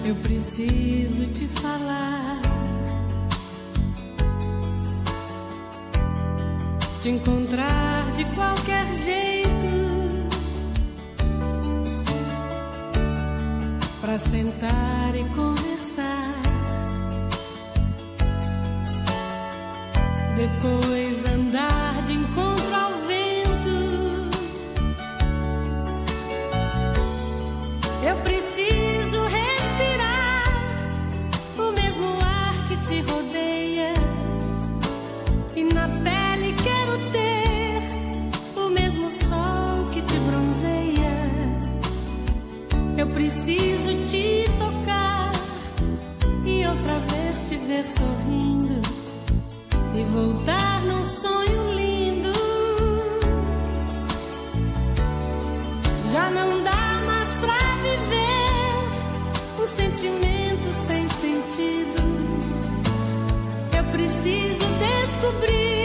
Eu preciso te falar, te encontrar de qualquer jeito, pra sentar e conversar, depois andar de encontro ao vento. Eu preciso respirar o mesmo ar que te rodeia, e na pele quero ter o mesmo sol que te bronzeia. Eu preciso te tocar e outra vez te ver sorrindo e voltar num sonho lindo. Já não dá mais pra viver um sentimento sem sentido. Eu preciso descobrir